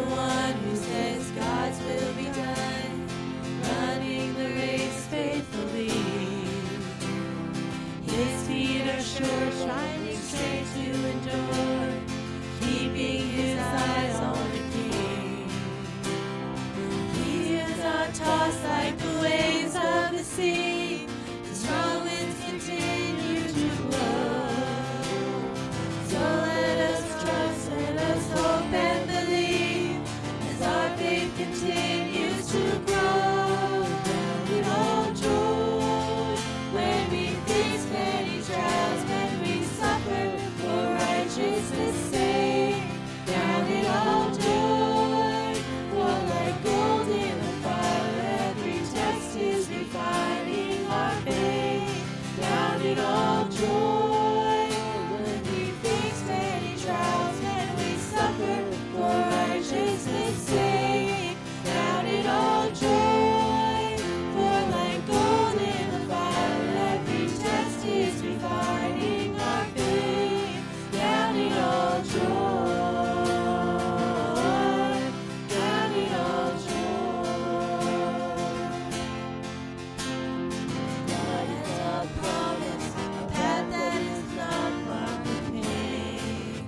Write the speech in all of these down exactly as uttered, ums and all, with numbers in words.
one who says God's will be done, running the race faithfully. His feet are sure, shining straight to endure, keeping his eyes on the King. He is not tossed like the waves of the sea, the strong winds continue to blow. So let us trust, let us hope and believe, as our faith continues to grow. With all joy, when we face many trials, when we suffer for righteousness' sake, count it all joy, for like gold in the fire, every test is refining our faith. Count it all joy, when we face many trials, when we suffer for righteousness' sake. Count it all joy, for like gold in the fire, every test is refining our faith. Count it all joy, count it all joy. God has a promise, a path that is not marked with pain.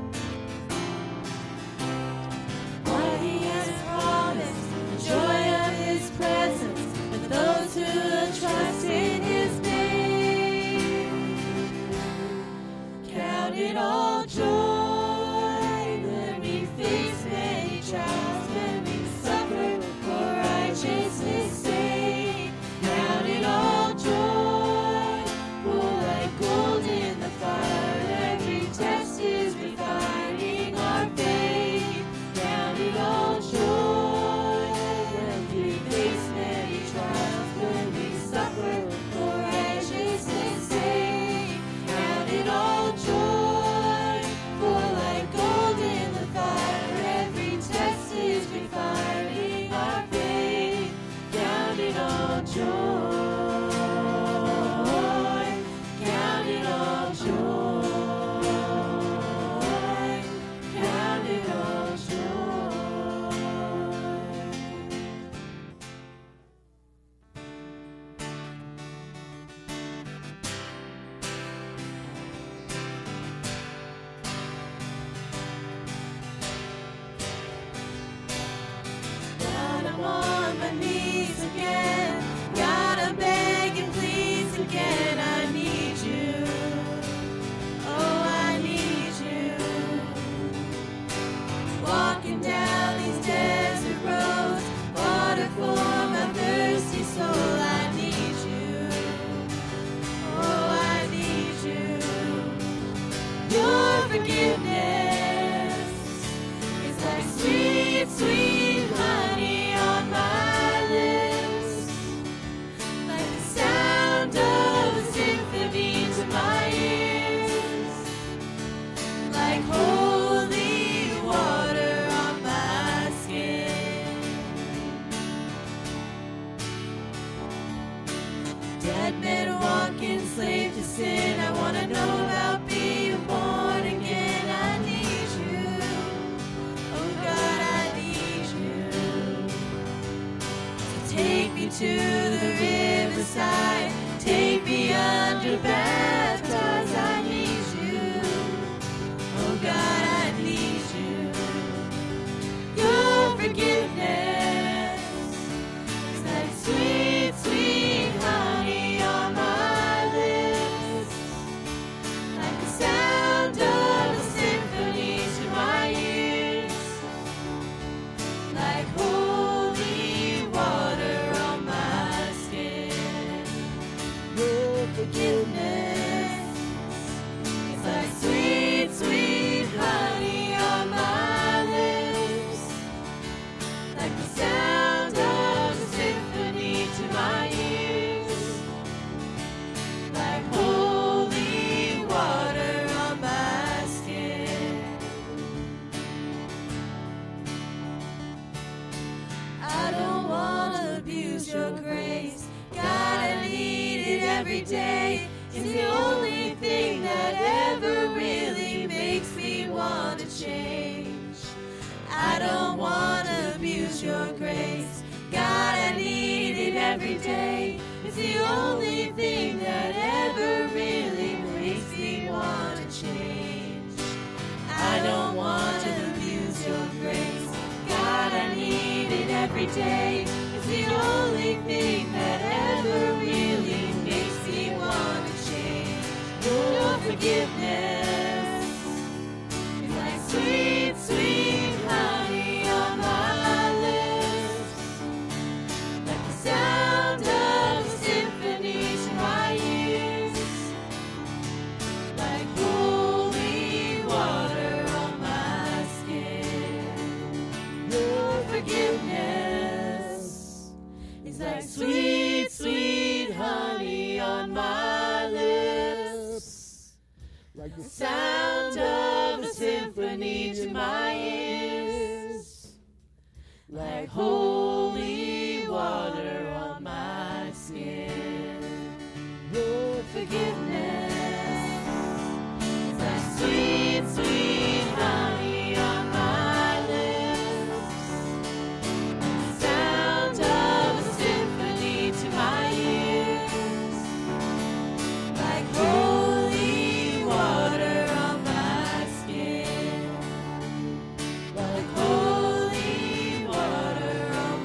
What he has promised, the joy of his presence, for those who trust in his name. Count it all joy, when we face many trials, when we suffer for righteousness' sake. Count it all joy, for like gold in the fire, every test is refining our faith. Count it all joy, when we face many trials, when we suffer for righteousness' sake. Count it all joy, for like gold in the fire, every test is refining our faith. Count it all joy, count it all joy, count it all joy. God, I'm on my knees again. God, I'm begging, please again. I need you. Oh, I need you. Walking down these desert roads, water for my thirsty soul. I need you. Oh, I need you. Your forgiveness is like sweet, sweet honey on my lips, like the sound of a symphony to my ears, like holy water on my skin. Dead men walking, slave to sin. I want to know about being born again. I need you. Oh God, I need you. So take me to the riverside. Take me under, baptize. I need you. Oh God, I need you. Your forgiveness is like sweet, sweet honey on my lips, like the sound of a symphony to my ears, like holy water on my skin. Your forgiveness is like sweet, sweet honey on my lips, like the sound of a symphony to my ears, like holy water on my skin. I don't want to abuse your grace. God, I need it every day. It's the only thing that ever really makes me want to change. I don't want every day is the only thing that ever really makes me want to change. I don't want to abuse your grace. God, I need it every day. It's the only thing that ever really makes me want to change. Your forgiveness is like sweet, sweet honey on my lips, like the sound of a symphony to my ears, like holy water on my skin. Your forgiveness is like sweet, sweet honey on my lips, like the sound of a symphony to my ears, like holy water on my skin. Your forgiveness is like sweet, sweet honey on my lips, like the sound of a symphony to my ears, like holy water on my skin, like holy water on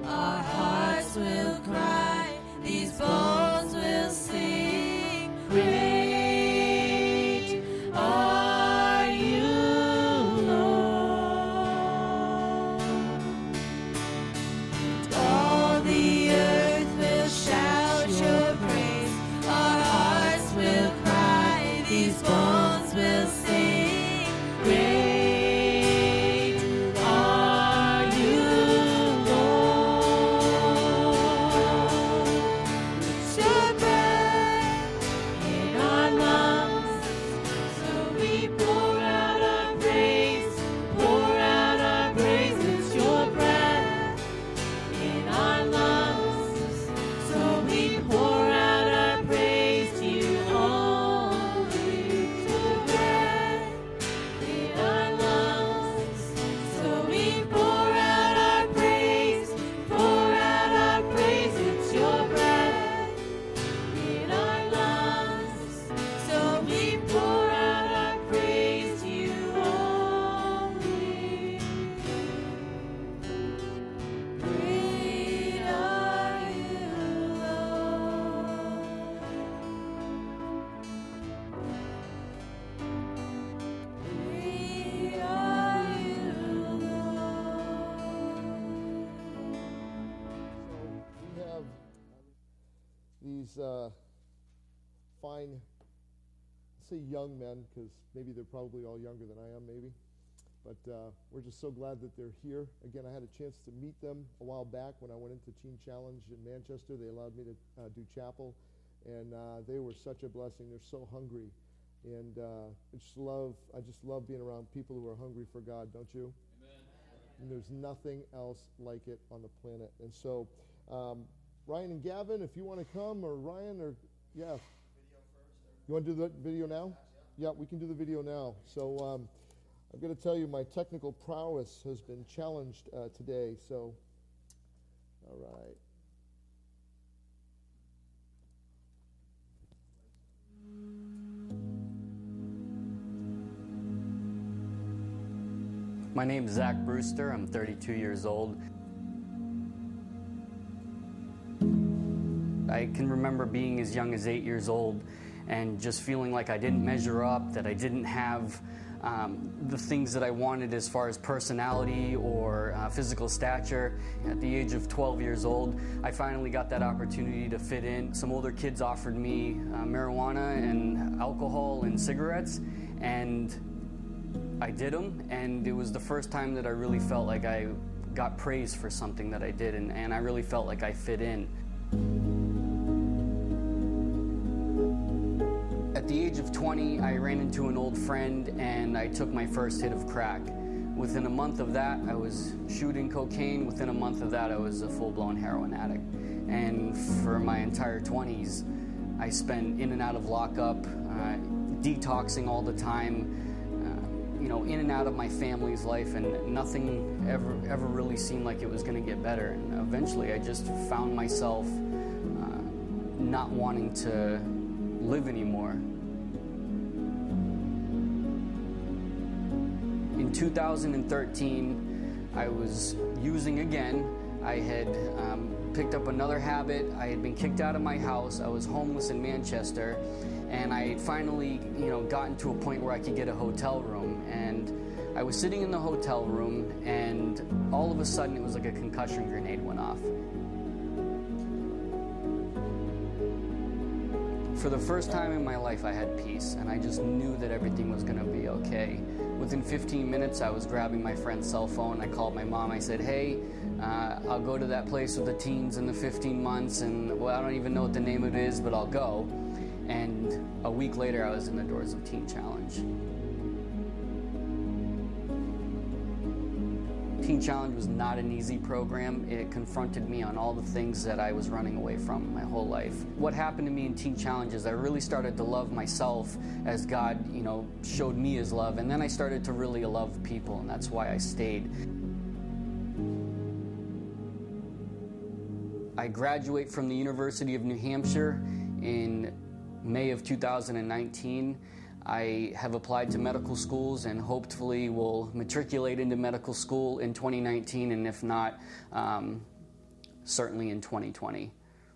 Our hearts will cry, these bones will sing. Great are you, Lord. All the earth will shout your praise. Our hearts will cry, these bones will sing. Great are you, Lord. It's your breath in our lungs, so we pour out our praise, pour out our praise. It's your breath in our lungs, so we pour out our praise to you only. It's your breath in our lungs, so we pour out our praise, pour out our praise. It's your breath in our lungs, so we pour out our praise to you only. Great are you, Lord. Great are you, So we have these uh, fine, let's say young men, because maybe they're probably all younger than I am, maybe. But uh, we're just so glad that they're here. Again, I had a chance to meet them a while back when I went into Teen Challenge in Manchester. They allowed me to uh, do chapel, and uh, they were such a blessing. They're so hungry, and uh, I just love. I just love being around people who are hungry for God. Don't you? And there's nothing else like it on the planet. And so, um, Ryan and Gavin, if you want to come, or Ryan, or yeah, you want to do the video now? Yeah, we can do the video now. So um, I'm going to tell you, my technical prowess has been challenged uh, today. So, all right. My name's Zach Brewster. I'm thirty-two years old. I can remember being as young as eight years old and just feeling like I didn't measure up, that I didn't have um, the things that I wanted as far as personality or uh, physical stature. At the age of twelve years old, I finally got that opportunity to fit in. Some older kids offered me uh, marijuana and alcohol and cigarettes, and I did them, and it was the first time that I really felt like I got praise for something that I did, and, and I really felt like I fit in. At the age of twenty, I ran into an old friend and I took my first hit of crack. Within a month of that, I was shooting cocaine. Within a month of that, I was a full-blown heroin addict. And for my entire twenties, I spent in and out of lockup, uh, detoxing all the time, you know, in and out of my family's life, and nothing ever ever really seemed like it was going to get better. And eventually I just found myself uh, not wanting to live anymore. In two thousand thirteen, I was using again. I had um, picked up another habit. I had been kicked out of my house. I was homeless in Manchester. And I had finally, you know, gotten to a point where I could get a hotel room. And I was sitting in the hotel room, and all of a sudden it was like a concussion grenade went off. For the first time in my life, I had peace, and I just knew that everything was going to be okay. Within fifteen minutes, I was grabbing my friend's cell phone. I called my mom. I said, hey, uh, I'll go to that place with the teens in the fifteen months, and well, I don't even know what the name of it is, but I'll go. And a week later, I was in the doors of Teen Challenge. Teen Challenge was not an easy program. It confronted me on all the things that I was running away from my whole life. What happened to me in Teen Challenge is I really started to love myself as God, you know, showed me His love. And then I started to really love people, and that's why I stayed. I graduate from the University of New Hampshire in May of two thousand nineteen. I have applied to medical schools and hopefully will matriculate into medical school in twenty nineteen, and if not, um, certainly in twenty twenty.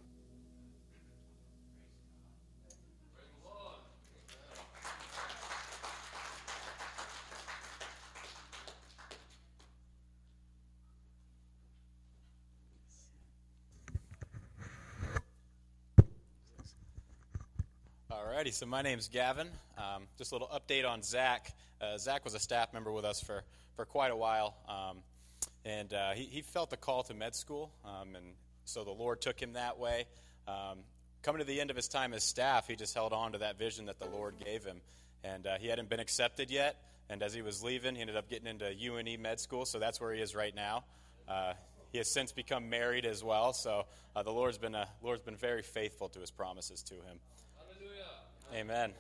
Alrighty, so my name's Gavin. Um, just a little update on Zach. Uh, Zach was a staff member with us for, for quite a while, um, and uh, he, he felt the call to med school, um, and so the Lord took him that way. Um, coming to the end of his time as staff, he just held on to that vision that the Lord gave him, and uh, he hadn't been accepted yet, and as he was leaving, he ended up getting into U N E med school, so that's where he is right now. Uh, he has since become married as well, so uh, the Lord's been, uh, Lord's been very faithful to his promises to him. Amen.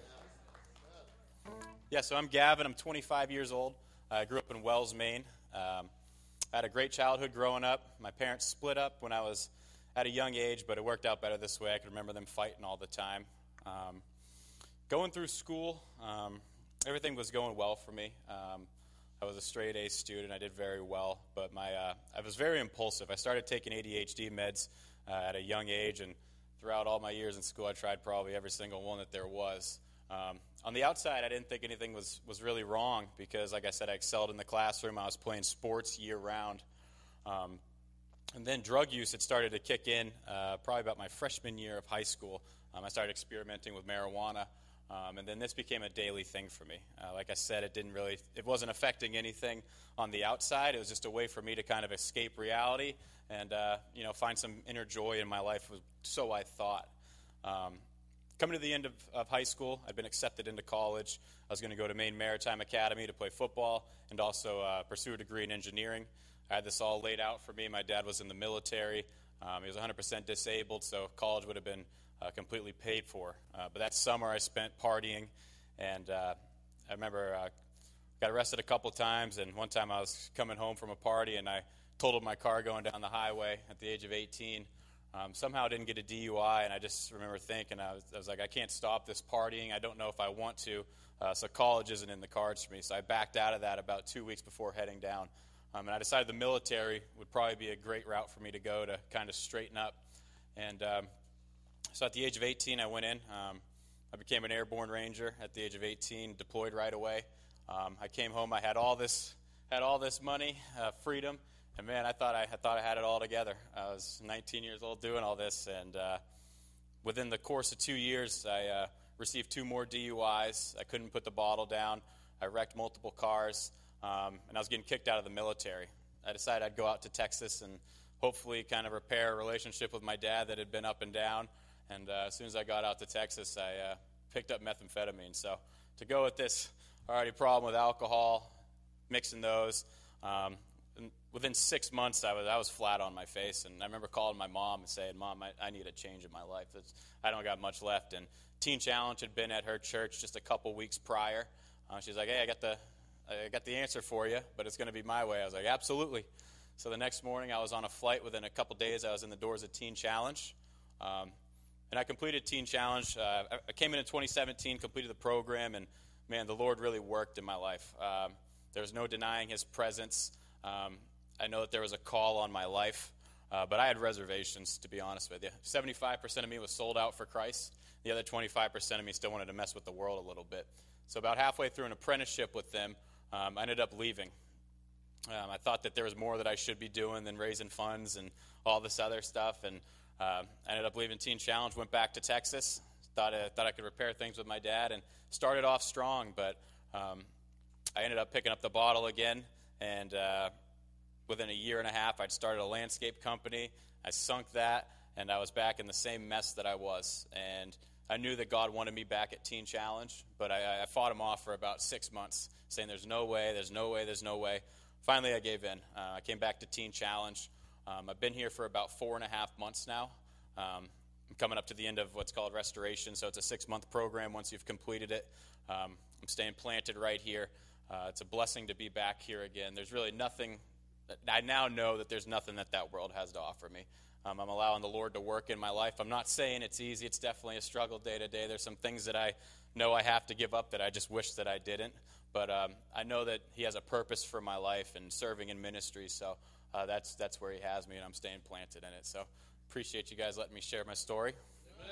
Yeah, so I'm Gavin. I'm twenty-five years old. I grew up in Wells, Maine. Um, I had a great childhood growing up. My parents split up when I was at a young age, but it worked out better this way. I could remember them fighting all the time. Um, going through school, um, everything was going well for me. Um, I was a straight A student. I did very well, but my uh, I was very impulsive. I started taking A D H D meds uh, at a young age, and throughout all my years in school, I tried probably every single one that there was. Um, on the outside, I didn't think anything was, was really wrong because, like I said, I excelled in the classroom. I was playing sports year-round. Um, and then drug use had started to kick in uh, probably about my freshman year of high school. Um, I started experimenting with marijuana, um, and then this became a daily thing for me. Uh, like I said, it didn't really, it wasn't affecting anything on the outside. It was just a way for me to kind of escape reality and uh, you know, find some inner joy in my life, so I thought. Um, coming to the end of, of high school, I'd been accepted into college. I was going to go to Maine Maritime Academy to play football and also uh, pursue a degree in engineering. I had this all laid out for me. My dad was in the military. Um, he was one hundred percent disabled, so college would have been uh, completely paid for. Uh, but that summer I spent partying, and uh, I remember I uh, got arrested a couple times, and one time I was coming home from a party, and I totaled my car going down the highway at the age of eighteen. Um, somehow I didn't get a D U I, and I just remember thinking, I was, I was like, I can't stop this partying. I don't know if I want to, uh, so college isn't in the cards for me. So I backed out of that about two weeks before heading down. Um, and I decided the military would probably be a great route for me to go to kind of straighten up. And um, so at the age of eighteen, I went in. Um, I became an airborne ranger at the age of eighteen, deployed right away. Um, I came home, I had all this, had all this money, uh, freedom. And man, I thought I, I thought I had it all together. I was nineteen years old doing all this, and uh, within the course of two years, I uh, received two more D U Is. I couldn't put the bottle down. I wrecked multiple cars, um, and I was getting kicked out of the military. I decided I'd go out to Texas and hopefully kind of repair a relationship with my dad that had been up and down. And uh, as soon as I got out to Texas, I uh, picked up methamphetamine. So to go with this already problem with alcohol, mixing those. Um, Within six months, I was I was flat on my face, and I remember calling my mom and saying, "Mom, I, I need a change in my life. It's, I don't got much left." And Teen Challenge had been at her church just a couple weeks prior. Uh, she's like, "Hey, I got the I got the answer for you, but it's going to be my way." I was like, "Absolutely." So the next morning, I was on a flight. Within a couple days, I was in the doors of Teen Challenge, um, and I completed Teen Challenge. Uh, I came in in twenty seventeen, completed the program, and man, the Lord really worked in my life. Um, there was no denying His presence. Um, I know that there was a call on my life, uh, but I had reservations, to be honest with you. seventy-five percent of me was sold out for Christ. The other twenty-five percent of me still wanted to mess with the world a little bit. So about halfway through an apprenticeship with them, um, I ended up leaving. Um, I thought that there was more that I should be doing than raising funds and all this other stuff, and uh, I ended up leaving Teen Challenge, went back to Texas, thought I, thought I could repair things with my dad, and started off strong, but um, I ended up picking up the bottle again, and uh, within a year and a half, I'd started a landscape company. I sunk that, and I was back in the same mess that I was. And I knew that God wanted me back at Teen Challenge, but I, I fought him off for about six months, saying there's no way, there's no way, there's no way. Finally, I gave in. Uh, I came back to Teen Challenge. Um, I've been here for about four and a half months now. Um, I'm coming up to the end of what's called restoration, so it's a six-month program once you've completed it. Um, I'm staying planted right here. Uh, it's a blessing to be back here again. There's really nothing... I now know that there's nothing that that world has to offer me. Um, I'm allowing the Lord to work in my life. I'm not saying it's easy. It's definitely a struggle day to day. There's some things that I know I have to give up that I just wish that I didn't. But um, I know that He has a purpose for my life and serving in ministry. So uh, that's that's where he has me, and I'm staying planted in it. So appreciate you guys letting me share my story. Amen.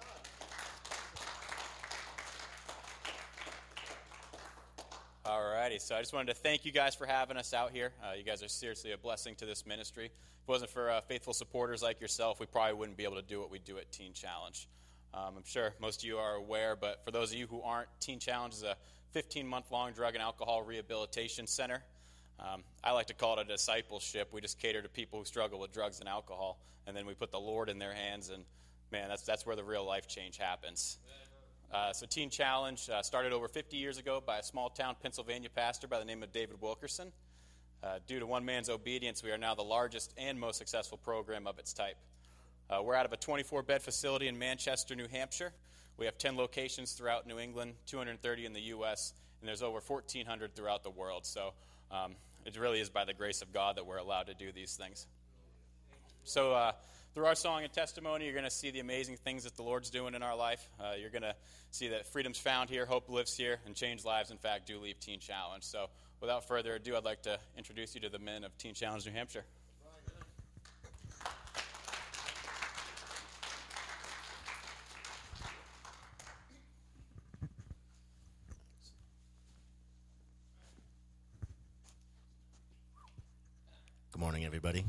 All righty, so I just wanted to thank you guys for having us out here. Uh, you guys are seriously a blessing to this ministry. If it wasn't for uh, faithful supporters like yourself, we probably wouldn't be able to do what we do at Teen Challenge. Um, I'm sure most of you are aware, but for those of you who aren't, Teen Challenge is a fifteen-month-long drug and alcohol rehabilitation center. Um, I like to call it a discipleship. We just cater to people who struggle with drugs and alcohol, and then we put the Lord in their hands, and man, that's that's where the real life change happens. Uh, so Teen Challenge uh, started over fifty years ago by a small-town Pennsylvania pastor by the name of David Wilkerson. Uh, due to one man's obedience, we are now the largest and most successful program of its type. Uh, we're out of a twenty-four bed facility in Manchester, New Hampshire. We have ten locations throughout New England, two hundred thirty in the U S, and there's over fourteen hundred throughout the world. So um, it really is by the grace of God that we're allowed to do these things. So uh, through our song and testimony, you're going to see the amazing things that the Lord's doing in our life. Uh, you're going to see that freedom's found here, hope lives here, and changed lives, in fact, do leave Teen Challenge. So without further ado, I'd like to introduce you to the men of Teen Challenge, New Hampshire. Good morning, everybody.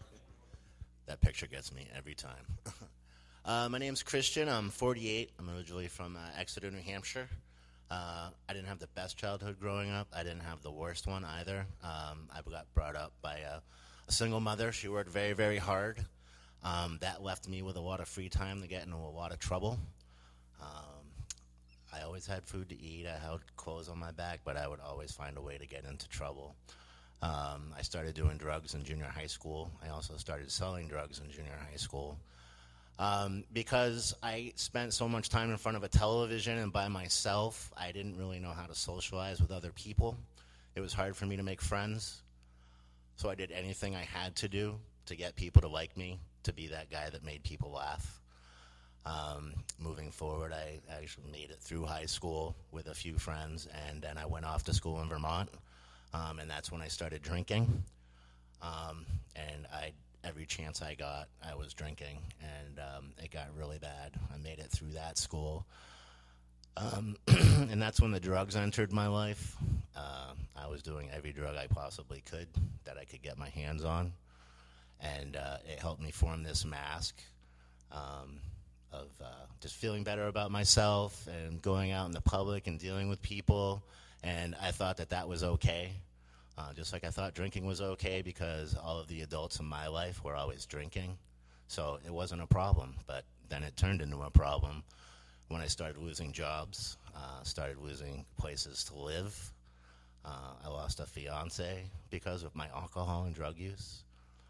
That picture gets me every time. uh, my name's Christian. I'm forty-eight. I'm originally from uh, Exeter, New Hampshire. Uh, I didn't have the best childhood growing up. I didn't have the worst one either. Um, I got brought up by a, a single mother. She worked very, very hard. Um, that left me with a lot of free time to get into a lot of trouble. Um, I always had food to eat. I had clothes on my back, but I would always find a way to get into trouble. Um, I started doing drugs in junior high school. I also started selling drugs in junior high school. Um, because I spent so much time in front of a television and by myself, I didn't really know how to socialize with other people. It was hard for me to make friends. So I did anything I had to do to get people to like me, to be that guy that made people laugh. Um, moving forward, I actually made it through high school with a few friends, and then I went off to school in Vermont. Um, and that's when I started drinking, um, and I every chance I got, I was drinking, and um, it got really bad. I made it through that school, um, and that's when the drugs entered my life. Uh, I was doing every drug I possibly could that I could get my hands on, and uh, it helped me form this mask um, of uh, just feeling better about myself and going out in the public and dealing with people. And I thought that that was okay, uh, just like I thought drinking was okay because all of the adults in my life were always drinking. So it wasn't a problem, but then it turned into a problem when I started losing jobs, uh, started losing places to live. Uh, I lost a fiance because of my alcohol and drug use.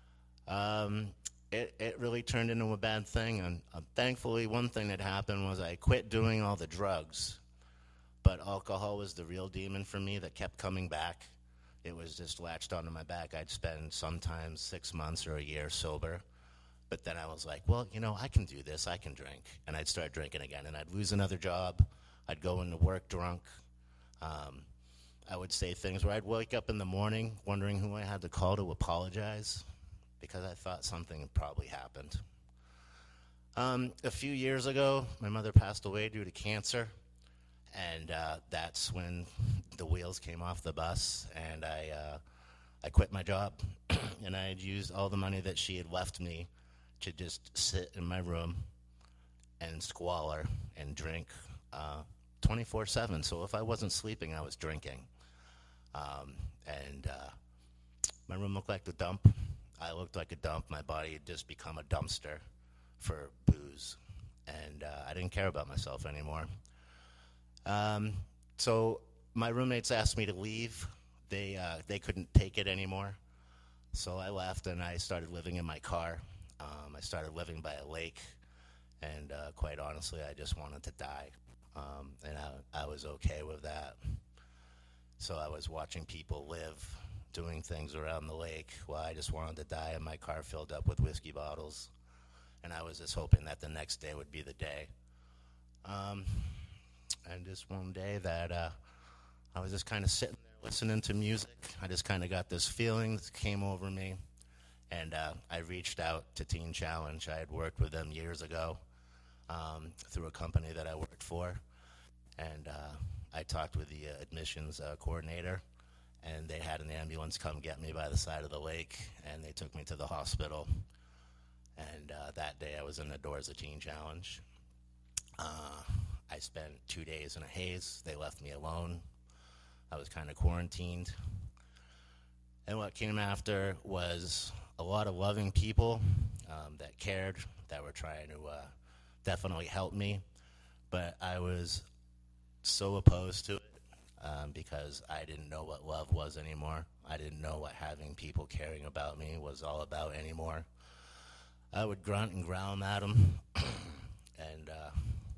Um, it, it really turned into a bad thing, and uh, thankfully one thing that happened was I quit doing all the drugs. But alcohol was the real demon for me that kept coming back. It was just latched onto my back. I'd spend sometimes six months or a year sober. But then I was like, well, you know, I can do this. I can drink. And I'd start drinking again. And I'd lose another job. I'd go into work drunk. Um, I would say things where I'd wake up in the morning wondering who I had to call to apologize because I thought something had probably happened. Um, a few years ago, my mother passed away due to cancer. And uh, that's when the wheels came off the bus, and I uh, I quit my job. And I had used all the money that she had left me to just sit in my room and squalor and drink uh, twenty-four seven. So if I wasn't sleeping, I was drinking. Um, and uh, my room looked like the dump. I looked like a dump. My body had just become a dumpster for booze. And uh, I didn't care about myself anymore. Um, so my roommates asked me to leave. They uh, they couldn't take it anymore. So I left and I started living in my car. Um, I started living by a lake, and uh, quite honestly, I just wanted to die. Um, and I, I was okay with that. So I was watching people live, doing things around the lake while I just wanted to die, and my car filled up with whiskey bottles. And I was just hoping that the next day would be the day. Um... And just one day that uh, I was just kind of sitting there listening to music. I just kind of got this feeling that came over me. And uh, I reached out to Teen Challenge. I had worked with them years ago um, through a company that I worked for. And uh, I talked with the uh, admissions uh, coordinator, and they had an ambulance come get me by the side of the lake, and they took me to the hospital. And uh, that day I was in the doors of Teen Challenge. Uh, I spent two days in a haze. They left me alone. I was kind of quarantined. And what came after was a lot of loving people um, that cared, that were trying to uh, definitely help me. But I was so opposed to it um, because I didn't know what love was anymore. I didn't know what having people caring about me was all about anymore. I would grunt and growl at them, and uh,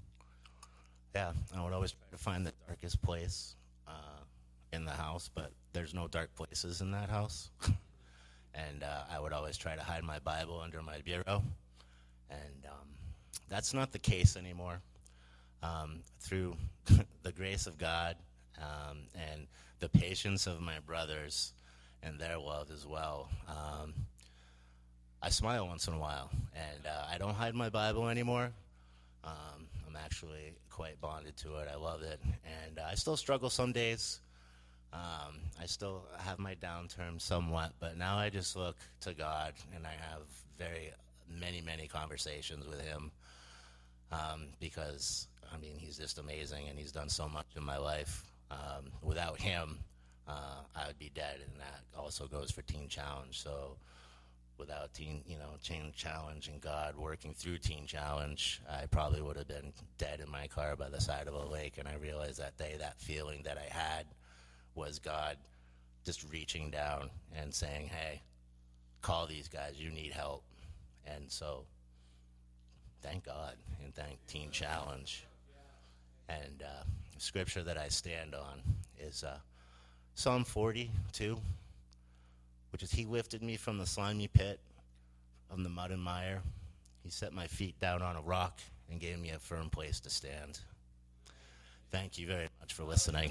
yeah, I would always try to find the darkest place uh, in the house, but there's no dark places in that house. And uh, I would always try to hide my Bible under my bureau, and um, that's not the case anymore. Um, through the grace of God um, and the patience of my brothers and their love as well, um, I smile once in a while, and uh, I don't hide my Bible anymore. Um, I'm actually quite bonded to it. I love it, and uh, I still struggle some days. Um, I still have my downturn somewhat, but now I just look to God, and I have very many, many conversations with Him um, because, I mean, He's just amazing, and He's done so much in my life. Um, without Him, uh, I would be dead, and that also goes for Teen Challenge. So without Teen, you know, Teen Challenge and God working through Teen Challenge, I probably would have been dead in my car by the side of a lake. And I realized that day, that feeling that I had was God just reaching down and saying, hey, call these guys, you need help. And so thank God and thank Teen Challenge. And uh, the scripture that I stand on is uh, Psalm forty-two, which is, He lifted me from the slimy pit, from the mud and mire. He set my feet down on a rock and gave me a firm place to stand. Thank you very much for listening.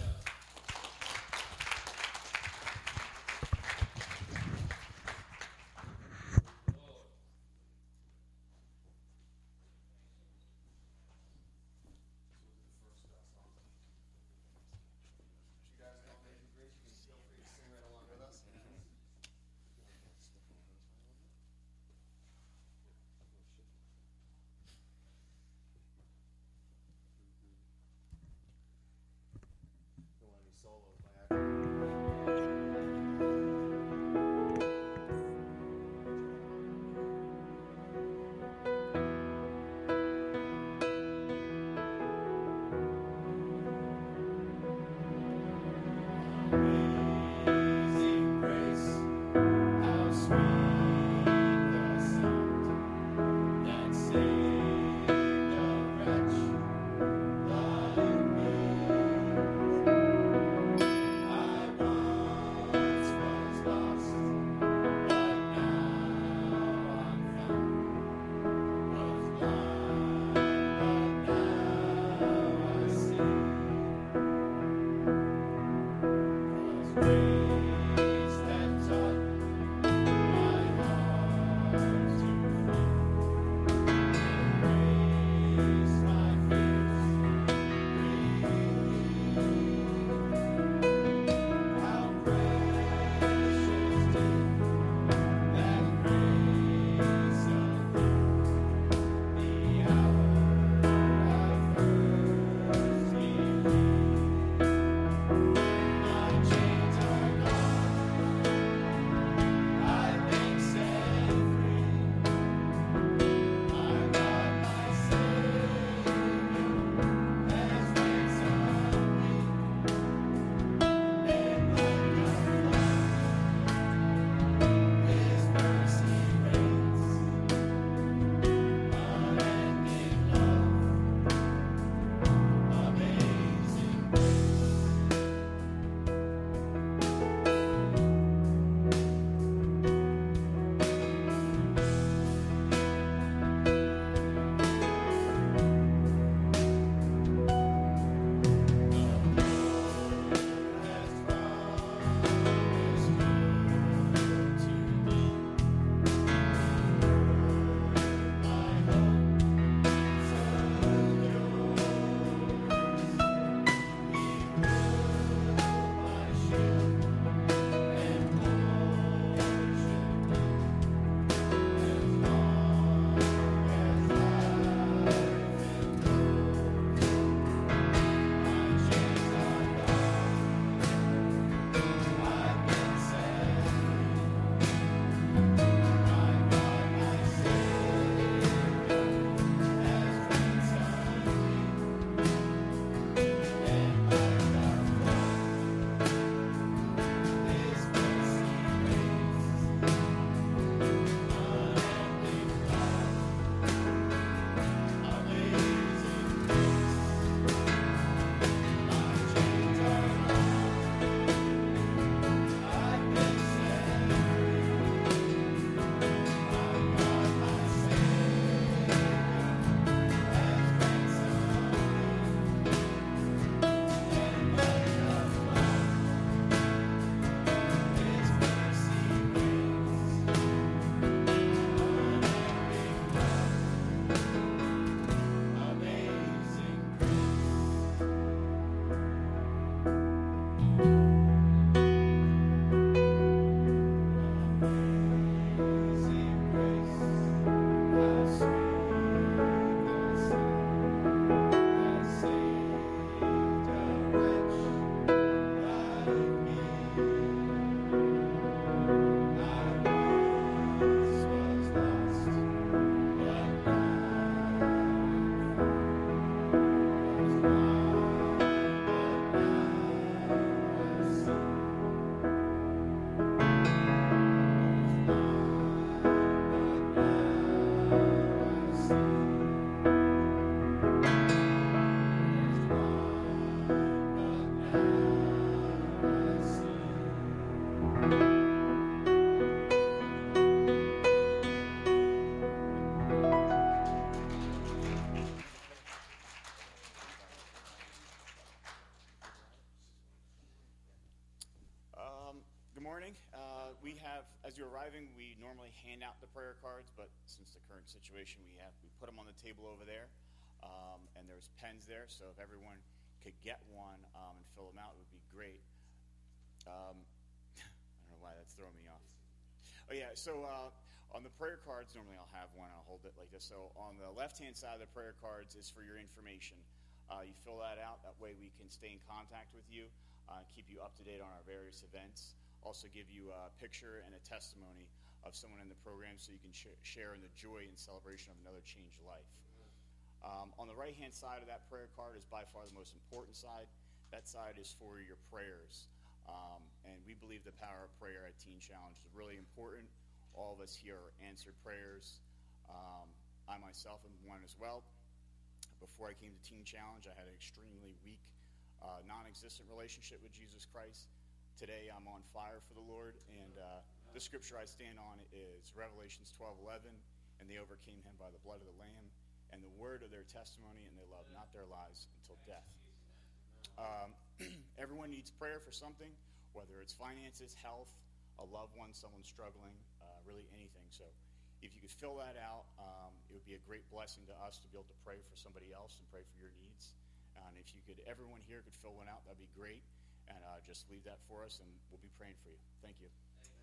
you're arriving, we normally hand out the prayer cards, but since the current situation we have, we put them on the table over there, um, and there's pens there, so if everyone could get one um, and fill them out, it would be great. Um, I don't know why that's throwing me off. Oh yeah, so uh, on the prayer cards, normally I'll have one, I'll hold it like this. So on the left-hand side of the prayer cards is for your information. Uh, you fill that out, that way we can stay in contact with you, uh, keep you up to date on our various events. Also give you a picture and a testimony of someone in the program so you can sh- share in the joy and celebration of another changed life. Um, on the right-hand side of that prayer card is by far the most important side. That side is for your prayers. Um, and we believe the power of prayer at Teen Challenge is really important. All of us here are answered prayers. Um, I myself am one as well. Before I came to Teen Challenge, I had an extremely weak, uh, non-existent relationship with Jesus Christ. Today I'm on fire for the Lord, and uh, the scripture I stand on is Revelations twelve eleven, and they overcame him by the blood of the Lamb and the word of their testimony, and they loved not their lives until death. Um, everyone needs prayer for something, whether it's finances, health, a loved one, someone struggling, uh, really anything. So if you could fill that out, um, it would be a great blessing to us to be able to pray for somebody else and pray for your needs. And if you could, everyone here could fill one out, that'd be great. And uh, just leave that for us, and we'll be praying for you. Thank you.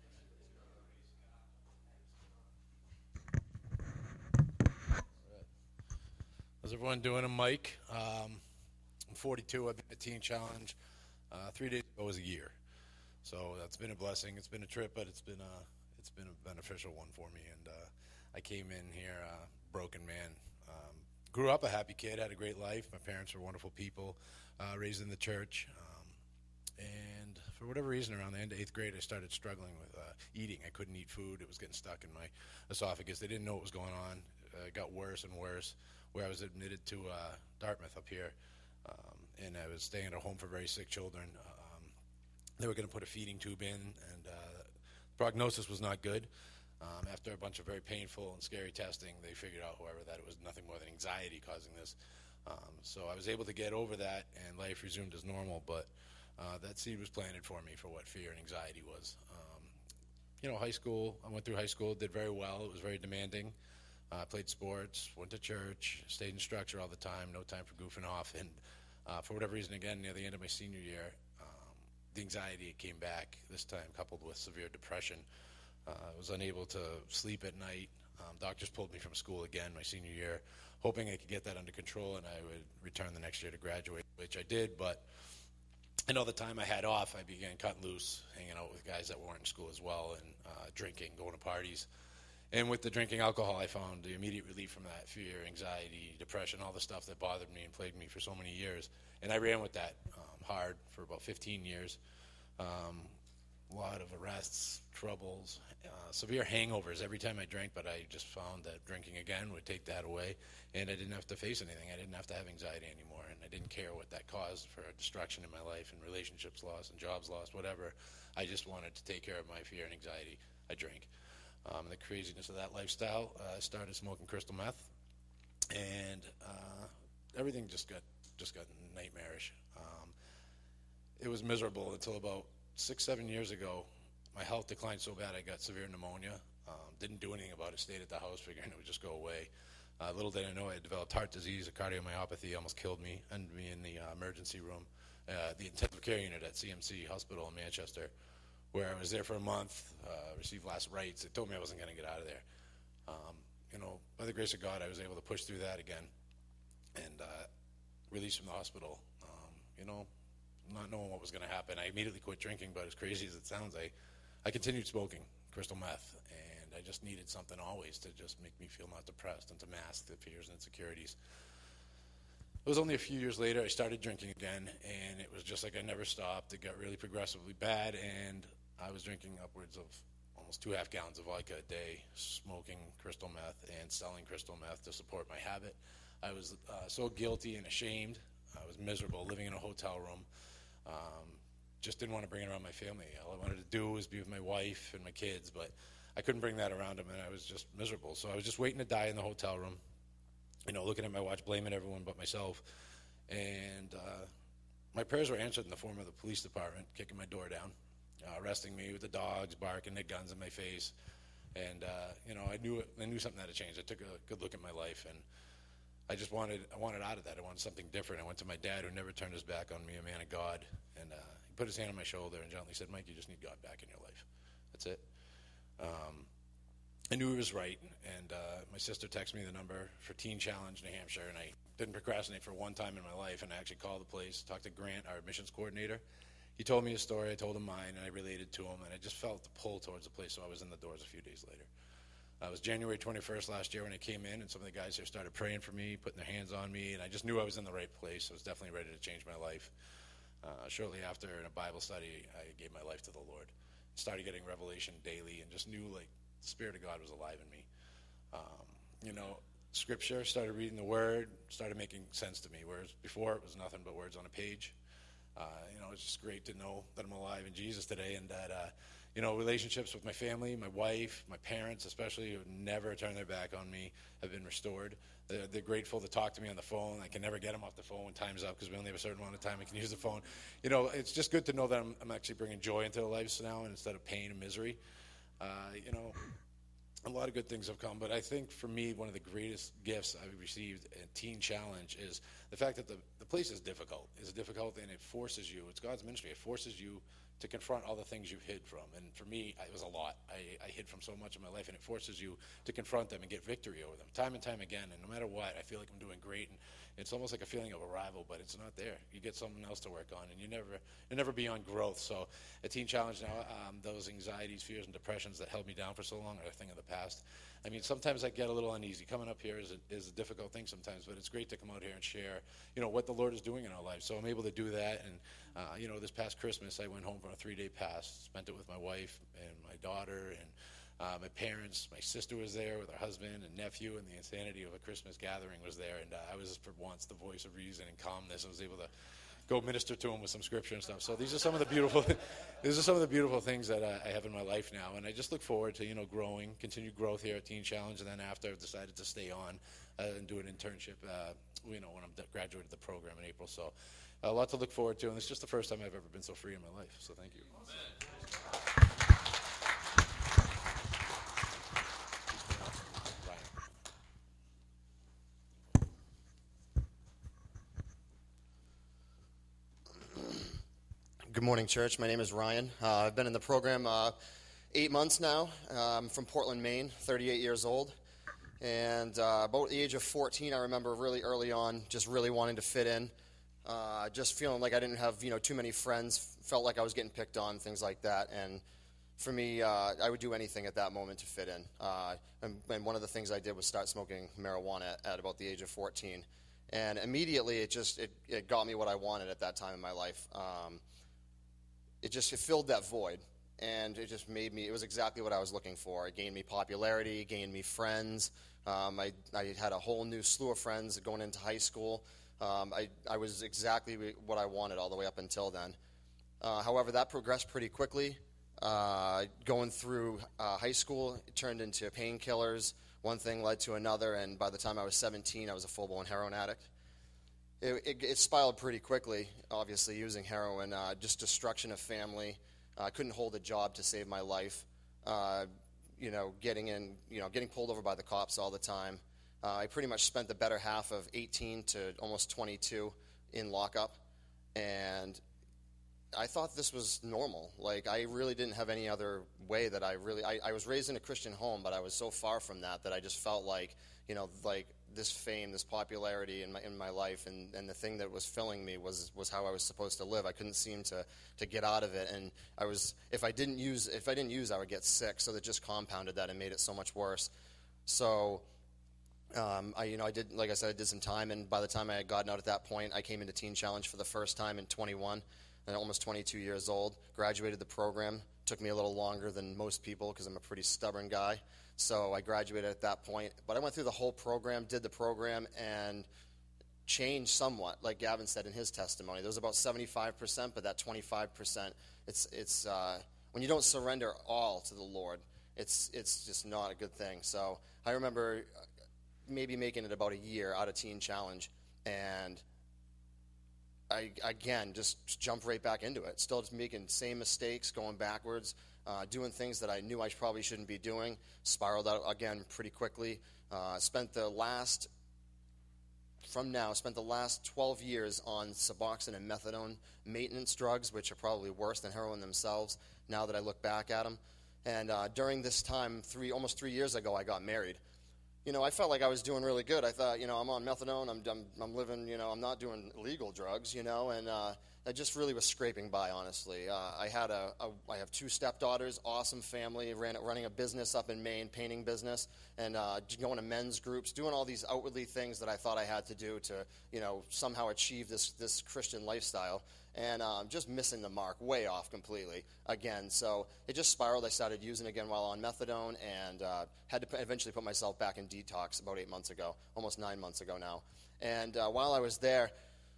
How's everyone doing? I'm Mike. Um, I'm forty-two. I've been at Teen Challenge. Uh, three days ago was a year, so that's been a blessing. It's been a trip, but it's been a it's been a beneficial one for me. And uh, I came in here, uh, broken man. Um, grew up a happy kid, had a great life. My parents were wonderful people, uh, raised in the church. And for whatever reason, around the end of eighth grade, I started struggling with uh, eating. I couldn't eat food. It was getting stuck in my esophagus. They didn't know what was going on. Uh, it got worse and worse, where I was admitted to uh, Dartmouth up here, um, and I was staying at a home for very sick children. Um, they were going to put a feeding tube in, and uh, the prognosis was not good. Um, after a bunch of very painful and scary testing, they figured out, however, that it was nothing more than anxiety causing this. Um, so I was able to get over that, and life resumed as normal, but Uh, that seed was planted for me for what fear and anxiety was. Um, you know, high school, I went through high school, did very well. It was very demanding. I uh, played sports, went to church, stayed in structure all the time, no time for goofing off. And uh, for whatever reason, again, near the end of my senior year, um, the anxiety came back, this time coupled with severe depression. Uh, I was unable to sleep at night. Um, doctors pulled me from school again my senior year, hoping I could get that under control and I would return the next year to graduate, which I did, but and all the time I had off, I began cutting loose, hanging out with guys that weren't in school as well, and uh, drinking, going to parties. And with the drinking alcohol, I found the immediate relief from that fear, anxiety, depression, all the stuff that bothered me and plagued me for so many years. And I ran with that um, hard for about fifteen years. Um, a lot of arrests, troubles, uh, severe hangovers every time I drank, but I just found that drinking again would take that away, and I didn't have to face anything. I didn't have to have anxiety anymore, and I didn't care what that caused for destruction in my life and relationships lost and jobs lost, whatever. I just wanted to take care of my fear and anxiety. I drank. Um, the craziness of that lifestyle, uh, I started smoking crystal meth, and uh, everything just got just got nightmarish. Um, it was miserable until about six, seven years ago. My health declined so bad I got severe pneumonia. Um, didn't do anything about it. Stayed at the house, figuring it would just go away. Uh, little did I know I had developed heart disease. A cardiomyopathy almost killed me. Ended me in the uh, emergency room, uh, the intensive care unit at C M C Hospital in Manchester, where I was there for a month, uh, received last rites. It told me I wasn't going to get out of there. Um, you know, by the grace of God, I was able to push through that again and uh, released from the hospital. Um, you know, not knowing what was going to happen. I immediately quit drinking, but as crazy as it sounds, I, I continued smoking crystal meth, and I just needed something always to just make me feel not depressed and to mask the fears and insecurities. It was only a few years later I started drinking again, and it was just like I never stopped. It got really progressively bad, and I was drinking upwards of almost two half gallons of vodka a day, smoking crystal meth and selling crystal meth to support my habit. I was uh, so guilty and ashamed. I was miserable, living in a hotel room. Um, just didn't want to bring it around my family. All I wanted to do was be with my wife and my kids, but I couldn't bring that around them, and I was just miserable. So I was just waiting to die in the hotel room, you know, looking at my watch, blaming everyone but myself. And uh, my prayers were answered in the form of the police department kicking my door down uh, arresting me with the dogs, barking their guns in my face. And, uh, you know, I knew it, I knew something had to change. I took a good look at my life, and I just wanted, I wanted out of that. I wanted something different. I went to my dad, who never turned his back on me, a man of God, and uh, he put his hand on my shoulder and gently said, Mike, you just need God back in your life. That's it. Um, I knew he was right, and uh, my sister texted me the number for Teen Challenge New Hampshire, and I didn't procrastinate for one time in my life, and I actually called the place, talked to Grant, our admissions coordinator. He told me his story, I told him mine, and I related to him, and I just felt the pull towards the place, so I was in the doors a few days later. Uh, it was January twenty-first last year when I came in, and some of the guys here started praying for me, putting their hands on me, and I just knew I was in the right place. I was definitely ready to change my life. Uh, shortly after, in a Bible study, I gave my life to the Lord. Started getting revelation daily, and just knew, like, the Spirit of God was alive in me. Um, you know, Scripture, started reading the Word, started making sense to me, whereas before it was nothing but words on a page. Uh, you know, it's just great to know that I'm alive in Jesus today, and that, uh, you know, relationships with my family, my wife, my parents especially, who never turned their back on me, have been restored. They're, they're grateful to talk to me on the phone. I can never get them off the phone when time's up because we only have a certain amount of time I can use the phone. You know, it's just good to know that I'm, I'm actually bringing joy into their lives now instead of pain and misery. Uh, you know, a lot of good things have come, but I think for me, one of the greatest gifts I've received at Teen Challenge is the fact that the, the place is difficult. It's difficult, and it forces you. It's God's ministry. It forces you to confront all the things you've hid from. And for me, it was a lot. I, I hid from so much in my life, and it forces you to confront them and get victory over them time and time again. And no matter what, I feel like I'm doing great. And it's almost like a feeling of arrival, but it's not there. You get something else to work on, and you never, you're never beyond growth. So at Teen Challenge now, um, those anxieties, fears, and depressions that held me down for so long are a thing of the past. I mean, sometimes I get a little uneasy. Coming up here is a, is a difficult thing sometimes, but it's great to come out here and share, you know, what the Lord is doing in our lives. So I'm able to do that. And, uh, you know, this past Christmas, I went home for a three-day pass, spent it with my wife and my daughter and uh, my parents. My sister was there with her husband and nephew, and the insanity of a Christmas gathering was there. And uh, I was, for once, the voice of reason and calmness. I was able to go minister to them with some scripture and stuff. So these are some of the beautiful, these are some of the beautiful things that uh, I have in my life now, and I just look forward to, you know, growing, continued growth here at Teen Challenge, and then after I've decided to stay on uh, and do an internship, uh, you know, when I'm graduated the program in April. So a lot to look forward to, and it's just the first time I've ever been so free in my life. So thank you. Good morning, church. My name is Ryan. Uh, I've been in the program uh, eight months now. Uh, I'm from Portland, Maine, thirty-eight years old. And uh, about the age of fourteen, I remember really early on just really wanting to fit in, uh, just feeling like I didn't have, you know, too many friends, felt like I was getting picked on, things like that. And for me, uh, I would do anything at that moment to fit in. Uh, and, and one of the things I did was start smoking marijuana at, at about the age of fourteen. And immediately it just, it, it got me what I wanted at that time in my life. Um, It just it filled that void, and it just made me, it was exactly what I was looking for. It gained me popularity, gained me friends. Um, I, I had a whole new slew of friends going into high school. Um, I, I was exactly what I wanted all the way up until then. Uh, however, that progressed pretty quickly. Uh, going through uh, high school, it turned into painkillers. One thing led to another, and by the time I was seventeen, I was a full-blown heroin addict. It, it, it spiraled pretty quickly, obviously, using heroin, uh, just destruction of family. I uh, couldn't hold a job to save my life. Uh, you know, getting in, you know, getting pulled over by the cops all the time. Uh, I pretty much spent the better half of eighteen to almost twenty-two in lockup, and I thought this was normal. Like, I really didn't have any other way that I really, I, I was raised in a Christian home, but I was so far from that that I just felt like, you know, like, this fame, this popularity in my in my life, and, and the thing that was filling me was was how I was supposed to live. I couldn't seem to, to get out of it, and I was if I didn't use if I didn't use I would get sick. So that just compounded that and made it so much worse. So, um, I you know I did like I said I did some time, and by the time I had gotten out at that point, I came into Teen Challenge for the first time in twenty-one, and almost twenty-two years old. Graduated the program. Took me a little longer than most people because I'm a pretty stubborn guy. So I graduated at that point. But I went through the whole program, did the program, and changed somewhat, like Gavin said in his testimony. There was about seventy-five percent, but that twenty-five percent, it's it's uh, when you don't surrender all to the Lord, it's it's just not a good thing. So I remember maybe making it about a year out of Teen Challenge, and I, again, just jump right back into it. Still just making same mistakes, going backwards, uh, doing things that I knew I probably shouldn't be doing. Spiraled out again pretty quickly. Uh, spent the last, from now, spent the last twelve years on Suboxone and methadone maintenance drugs, which are probably worse than heroin themselves, now that I look back at them. And uh, during this time, three almost three years ago, I got married. You know, I felt like I was doing really good. I thought, you know, I'm on methadone, I'm, I'm, I'm living, you know, I'm not doing illegal drugs, you know, and uh, I just really was scraping by, honestly. Uh, I had a, a, I have two stepdaughters, awesome family, ran, running a business up in Maine, painting business, and uh, going to men's groups, doing all these outwardly things that I thought I had to do to, you know, somehow achieve this, this Christian lifestyle. And um, just missing the mark, way off completely again. So it just spiraled. I started using it again while on methadone, and uh, had to p- eventually put myself back in detox about eight months ago, almost nine months ago now. And uh, while I was there,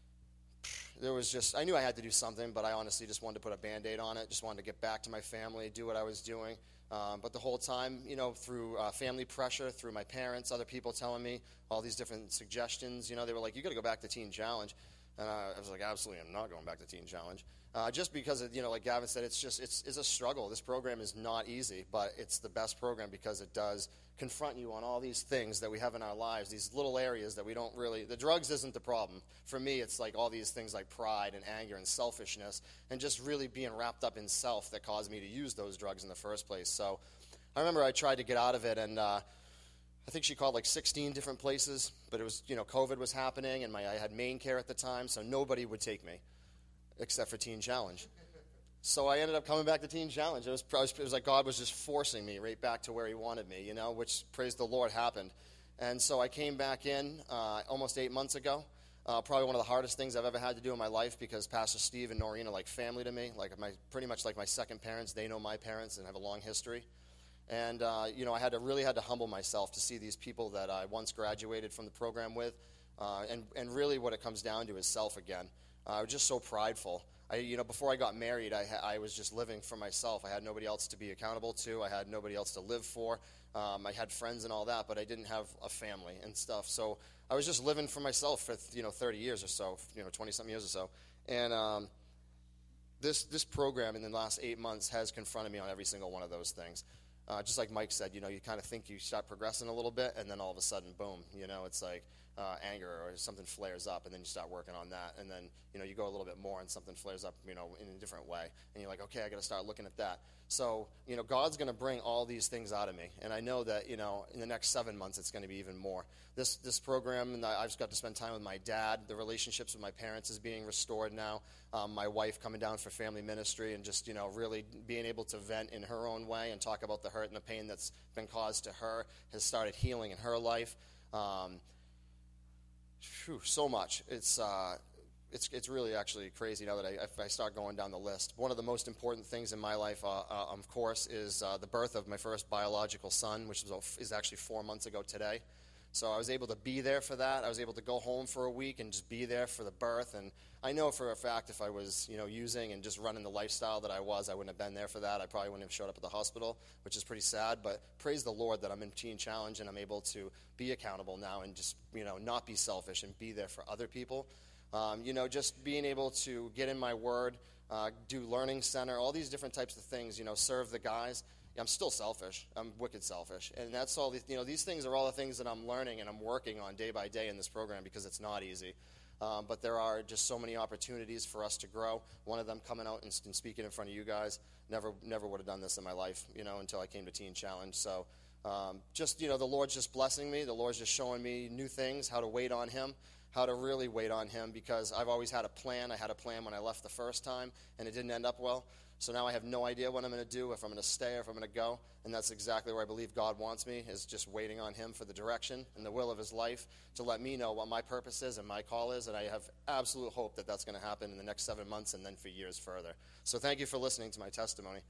there was just, I knew I had to do something, but I honestly just wanted to put a Band-Aid on it, just wanted to get back to my family, do what I was doing. Um, but the whole time, you know, through uh, family pressure, through my parents, other people telling me all these different suggestions, you know, they were like, you got to go back to Teen Challenge. And uh, I was like, absolutely, I'm not going back to Teen Challenge. Uh, just because, it, you know, like Gavin said, it's just, it's, it's a struggle. This program is not easy, but it's the best program because it does confront you on all these things that we have in our lives, these little areas that we don't really, the drugs isn't the problem. For me, it's like all these things like pride and anger and selfishness and just really being wrapped up in self that caused me to use those drugs in the first place. So I remember I tried to get out of it, and uh, I think she called like sixteen different places, but it was, you know, COVID was happening, and my I had main care at the time, so nobody would take me except for Teen Challenge. So I ended up coming back to Teen Challenge. It was, it was like God was just forcing me right back to where he wanted me, you know, which, praise the Lord, happened. And so I came back in uh, almost eight months ago. Uh, probably one of the hardest things I've ever had to do in my life because Pastor Steve and Noreen are like family to me, like my pretty much like my second parents. They know my parents and have a long history. And, uh, you know, I had to really had to humble myself to see these people that I once graduated from the program with. Uh, and, and really what it comes down to is self again. Uh, I was just so prideful. I, you know, before I got married, I, ha- I was just living for myself. I had nobody else to be accountable to. I had nobody else to live for. Um, I had friends and all that, but I didn't have a family and stuff. So I was just living for myself for, you know, thirty years or so, you know, twenty-something years or so. And um, this this program in the last eight months has confronted me on every single one of those things. Uh, just like Mike said, you know, you kind of think you start progressing a little bit, and then all of a sudden, boom, you know, it's like uh, anger or something flares up, and then you start working on that, and then, you know, you go a little bit more, and something flares up, you know, in a different way, and you're like, okay, I got to start looking at that. So, you know, God's going to bring all these things out of me, and I know that, you know, in the next seven months, it's going to be even more. This this program, and I've just got to spend time with my dad. The relationships with my parents is being restored now. Um, my wife coming down for family ministry and just, you know, really being able to vent in her own way and talk about the hurt and the pain that's been caused to her has started healing in her life. Um, whew, so much. It's uh, it's it's really actually crazy now that I, if I start going down the list. One of the most important things in my life, uh, uh, of course, is uh, the birth of my first biological son, which was, is actually four months ago today. So I was able to be there for that. I was able to go home for a week and just be there for the birth. And I know for a fact if I was, you know, using and just running the lifestyle that I was, I wouldn't have been there for that. I probably wouldn't have showed up at the hospital, which is pretty sad. But praise the Lord that I'm in Teen Challenge and I'm able to be accountable now and just, you know, not be selfish and be there for other people. Um, you know, just being able to get in my word, uh, do learning center, all these different types of things, you know, serve the guys. I'm still selfish. I'm wicked selfish. And that's all, the, you know, these things are all the things that I'm learning and I'm working on day by day in this program because it's not easy. Um, but there are just so many opportunities for us to grow. One of them coming out and, and speaking in front of you guys. Never never would have done this in my life, you know, until I came to Teen Challenge. So um, just, you know, the Lord's just blessing me. The Lord's just showing me new things, how to wait on him, how to really wait on him because I've always had a plan. I had a plan when I left the first time, and it didn't end up well. So now I have no idea what I'm going to do, if I'm going to stay or if I'm going to go. And that's exactly where I believe God wants me, is just waiting on him for the direction and the will of his life to let me know what my purpose is and my call is. And I have absolute hope that that's going to happen in the next seven months and then for years further. So thank you for listening to my testimony.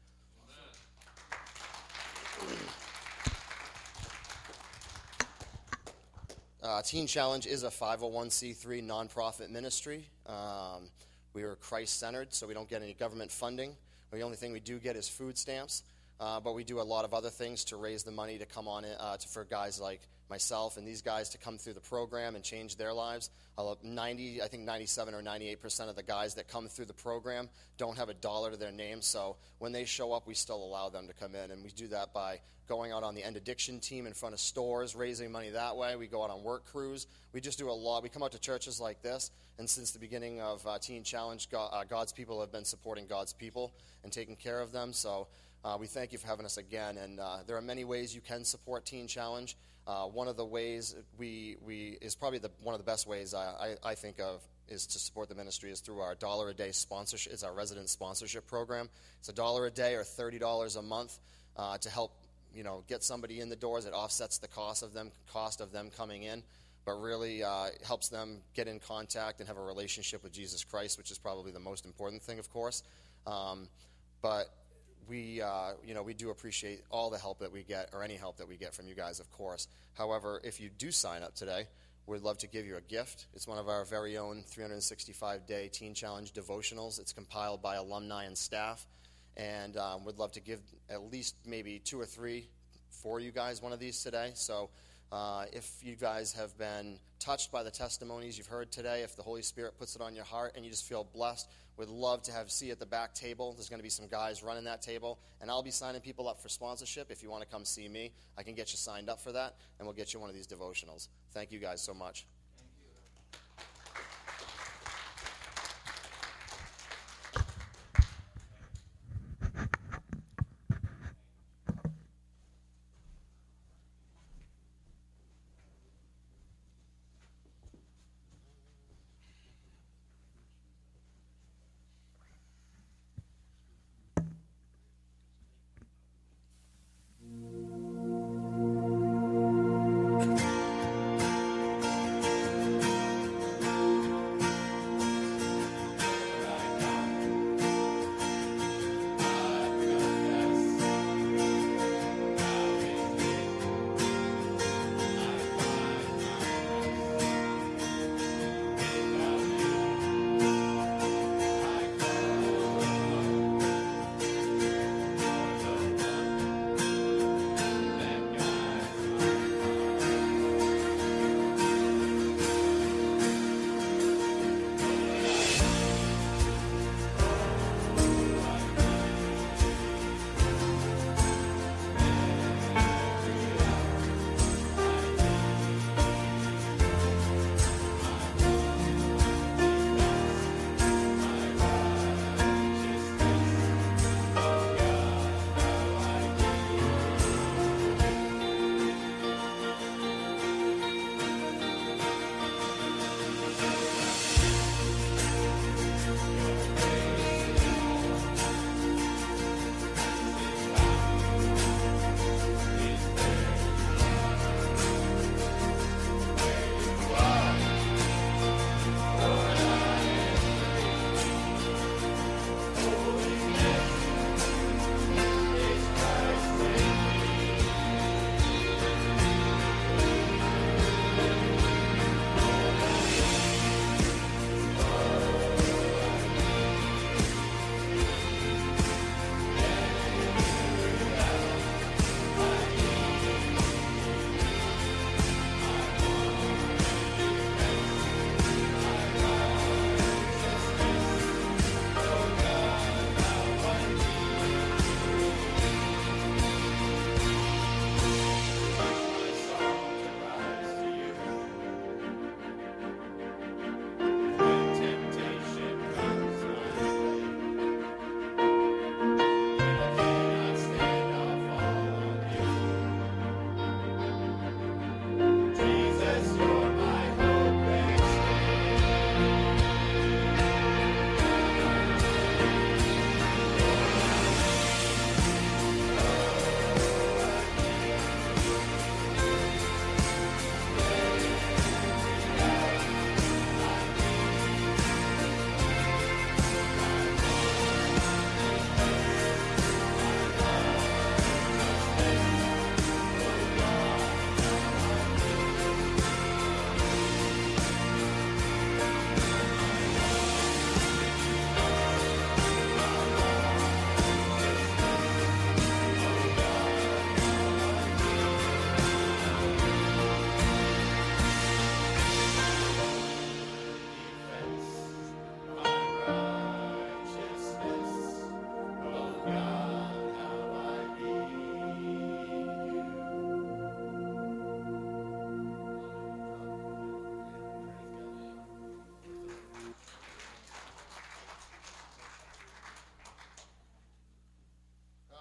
Uh, Teen Challenge is a five oh one c three nonprofit ministry. Um, we are Christ-centered, so we don't get any government funding. The only thing we do get is food stamps, uh, but we do a lot of other things to raise the money to come on in, uh, to, for guys like myself and these guys to come through the program and change their lives. ninety, I think ninety-seven or ninety-eight percent of the guys that come through the program don't have a dollar to their name, so when they show up, we still allow them to come in, and we do that by going out on the end addiction team in front of stores, raising money that way. We go out on work crews. We just do a lot. We come out to churches like this, and since the beginning of uh, Teen Challenge, God, uh, God's people have been supporting God's people and taking care of them, so uh, we thank you for having us again, and uh, there are many ways you can support Teen Challenge. Uh, one of the ways we, we is probably the, one of the best ways I, I, I think of is to support the ministry is through our dollar a day sponsorship. It's our resident sponsorship program. It's a dollar a day or thirty dollars a month uh, to help you know get somebody in the doors. It offsets the cost of them cost of them coming in, but really uh, helps them get in contact and have a relationship with Jesus Christ, which is probably the most important thing, of course. Um, but We, uh, you know, we do appreciate all the help that we get, or any help that we get from you guys, of course. However, if you do sign up today, we'd love to give you a gift. It's one of our very own three hundred sixty-five day Teen Challenge devotionals. It's compiled by alumni and staff, and um, we'd love to give at least maybe two or three for you guys one of these today. So uh, if you guys have been touched by the testimonies you've heard today, if the Holy Spirit puts it on your heart and you just feel blessed, we'd love to have see at the back table. There's going to be some guys running that table, and I'll be signing people up for sponsorship. If you want to come see me, I can get you signed up for that, and we'll get you one of these devotionals. Thank you guys so much.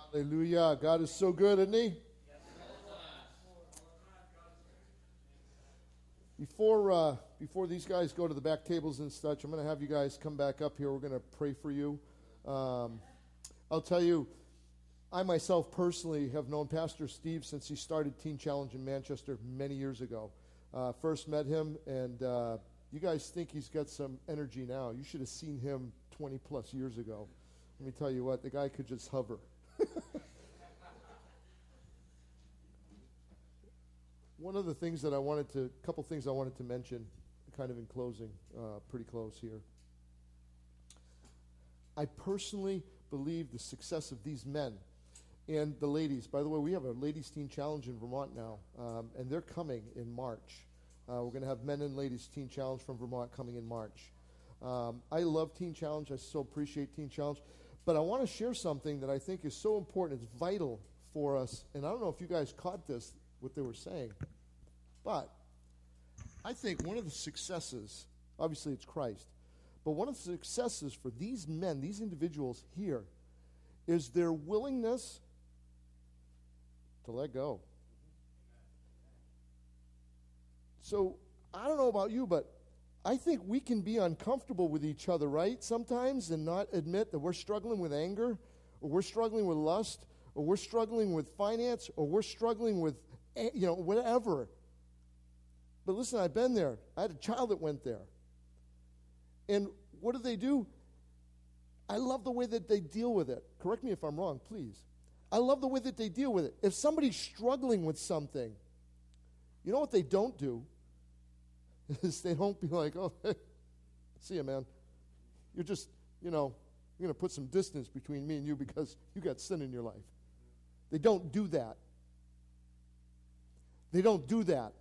Hallelujah. God is so good, isn't he? Before, uh, before these guys go to the back tables and such, I'm going to have you guys come back up here. We're going to pray for you. Um, I'll tell you, I myself personally have known Pastor Steve since he started Teen Challenge in Manchester many years ago. Uh, first met him, and uh, you guys think he's got some energy now. You should have seen him twenty plus years ago. Let me tell you what, the guy could just hover. One of the things that I wanted to, a couple things I wanted to mention, kind of in closing, uh, pretty close here. I personally believe the success of these men and the ladies. By the way, we have a ladies teen challenge in Vermont now, um, and they're coming in March. Uh, we're going to have men and ladies teen challenge from Vermont coming in March. Um, I love teen challenge. I so appreciate teen challenge. But I want to share something that I think is so important. It's vital for us. And I don't know if you guys caught this, what they were saying. But I think one of the successes, obviously it's Christ, but one of the successes for these men, these individuals here, is their willingness to let go. So I don't know about you, but I think we can be uncomfortable with each other, right, sometimes, and not admit that we're struggling with anger, or we're struggling with lust, or we're struggling with finance, or we're struggling with, you know, whatever. But listen, I've been there. I had a child that went there. And what do they do? I love the way that they deal with it. Correct me if I'm wrong, please. I love the way that they deal with it. If somebody's struggling with something, you know what they don't do? Is they don't be like, oh, hey, see ya, man. You're just, you know, you're going to put some distance between me and you because you got sin in your life. They don't do that. They don't do that.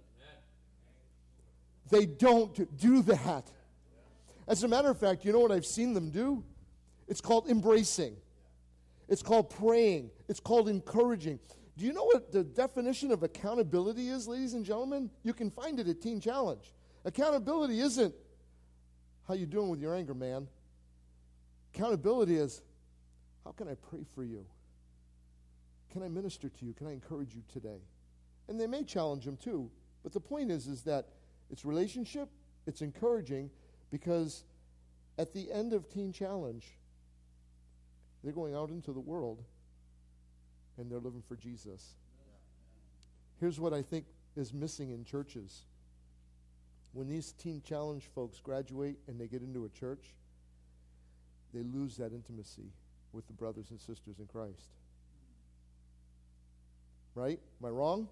They don't do that. As a matter of fact, you know what I've seen them do? It's called embracing. It's called praying. It's called encouraging. Do you know what the definition of accountability is, ladies and gentlemen? You can find it at Teen Challenge. Accountability isn't, how you doing with your anger, man? Accountability is, how can I pray for you? Can I minister to you? Can I encourage you today? And they may challenge them too. But the point is, is that it's relationship, it's encouraging, because at the end of Teen Challenge, they're going out into the world and they're living for Jesus. Here's what I think is missing in churches. When these Teen Challenge folks graduate and they get into a church, they lose that intimacy with the brothers and sisters in Christ. Right? Am I wrong?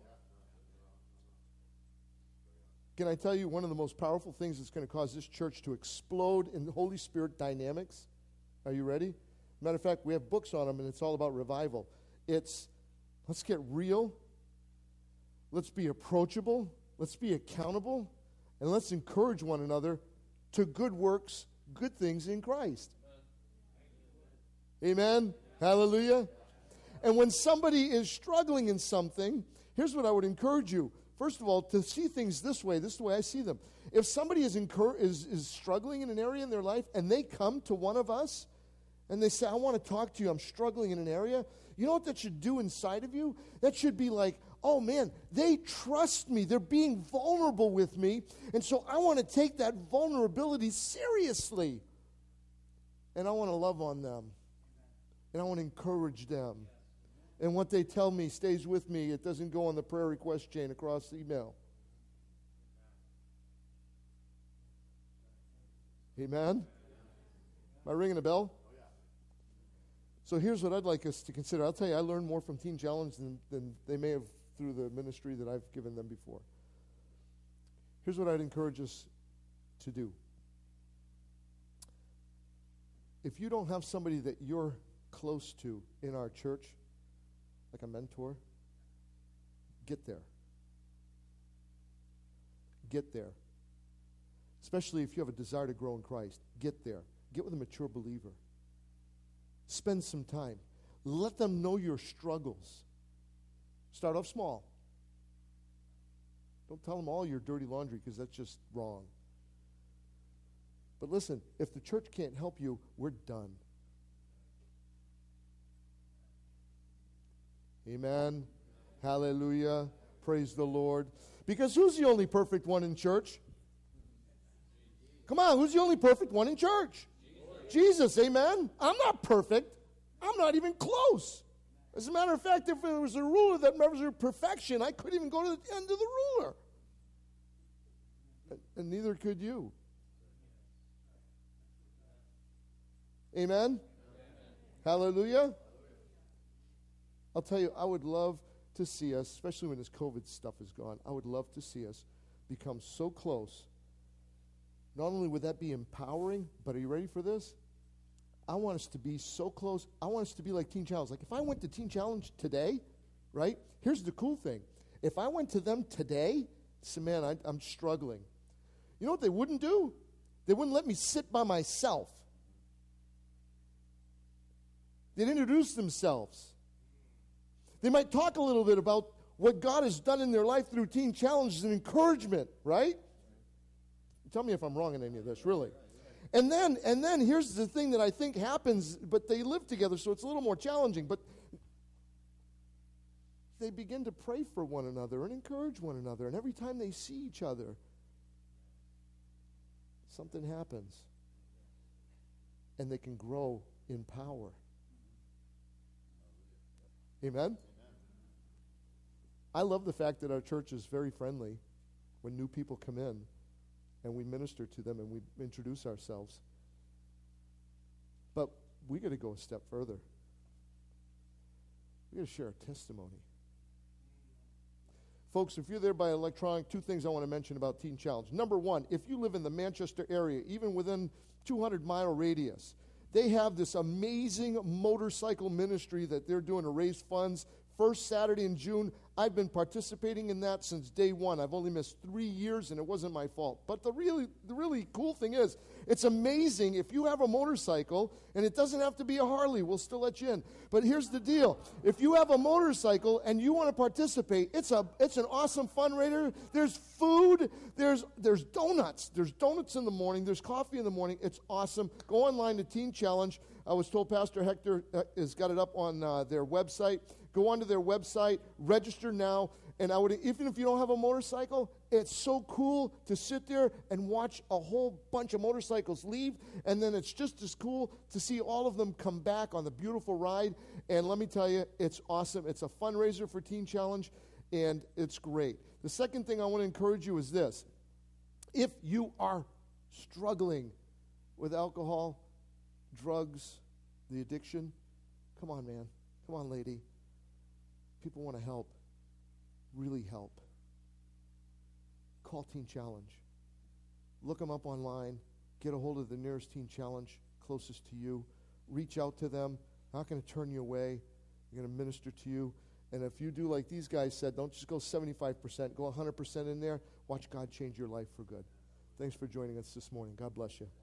Can I tell you one of the most powerful things that's going to cause this church to explode in the Holy Spirit dynamics? Are you ready? Matter of fact, we have books on them, and it's all about revival. It's, let's get real, let's be approachable, let's be accountable, and let's encourage one another to good works, good things in Christ. Amen? Amen? Hallelujah? And when somebody is struggling in something, here's what I would encourage you. First of all, to see things this way, this is the way I see them. If somebody is, incur- is, is struggling in an area in their life, and they come to one of us, and they say, I want to talk to you, I'm struggling in an area, you know what that should do inside of you? That should be like, oh man, they trust me, they're being vulnerable with me, and so I want to take that vulnerability seriously. And I want to love on them. And I want to encourage them. And what they tell me stays with me. It doesn't go on the prayer request chain across email. Amen? Am I ringing a bell? So here's what I'd like us to consider. I'll tell you, I learned more from Teen Challenge than, than they may have through the ministry that I've given them before. Here's what I'd encourage us to do. If you don't have somebody that you're close to in our church, like a mentor, get there. Get there. Especially if you have a desire to grow in Christ. Get there. Get with a mature believer. Spend some time. Let them know your struggles. Start off small. Don't tell them all your dirty laundry because that's just wrong. But listen, if the church can't help you, we're done. Amen. Hallelujah. Praise the Lord. Because who's the only perfect one in church? Come on, who's the only perfect one in church? Jesus, amen? I'm not perfect. I'm not even close. As a matter of fact, if there was a ruler that measured perfection, I couldn't even go to the end of the ruler. And, and neither could you. Amen? Amen? Hallelujah? I'll tell you, I would love to see us, especially when this COVID stuff is gone, I would love to see us become so close. Not only would that be empowering, but are you ready for this? I want us to be so close. I want us to be like Teen Challenge. Like if I went to Teen Challenge today, right? Here's the cool thing. If I went to them today, say, man, I, I'm struggling. You know what they wouldn't do? They wouldn't let me sit by myself. They'd introduce themselves. They might talk a little bit about what God has done in their life through Teen Challenges and encouragement, right? Tell me if I'm wrong in any of this, really. And then, and then here's the thing that I think happens, but they live together, so it's a little more challenging. But they begin to pray for one another and encourage one another. And every time they see each other, something happens. And they can grow in power. Amen? I love the fact that our church is very friendly when new people come in. And we minister to them and we introduce ourselves. But we got to go a step further. We got to share a testimony. Folks, if you're there by electronic, two things I want to mention about Teen Challenge. Number one, if you live in the Manchester area, even within two hundred mile radius, they have this amazing motorcycle ministry that they're doing to raise funds. First Saturday in June, I've been participating in that since day one. I've only missed three years, and it wasn't my fault. But the really, the really cool thing is, it's amazing if you have a motorcycle, and it doesn't have to be a Harley. We'll still let you in. But here's the deal. If you have a motorcycle and you want to participate, it's a it's an awesome fundraiser. There's food. There's, there's donuts. There's donuts in the morning. There's coffee in the morning. It's awesome. Go online to Teen Challenge. I was told Pastor Hector uh, has got it up on uh, their website. Go onto their website, register now, and I would, even if you don't have a motorcycle, it's so cool to sit there and watch a whole bunch of motorcycles leave, and then it's just as cool to see all of them come back on the beautiful ride, and let me tell you, it's awesome. It's a fundraiser for Teen Challenge, and it's great. The second thing I want to encourage you is this. If you are struggling with alcohol, drugs, the addiction, come on, man. Come on, lady. People want to help, really help. Call Teen Challenge. Look them up online. Get a hold of the nearest Teen Challenge closest to you. Reach out to them. Not going to turn you away. They're going to minister to you. And if you do like these guys said, don't just go seventy-five percent. Go one hundred percent in there. Watch God change your life for good. Thanks for joining us this morning. God bless you.